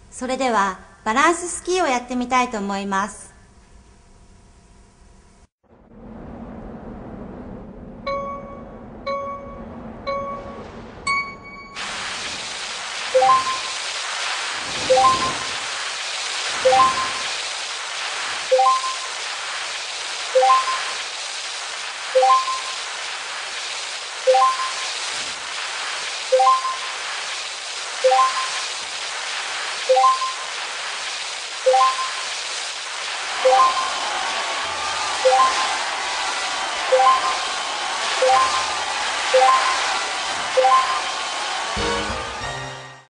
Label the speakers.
Speaker 1: それではバランススキーをやってみたいと思います。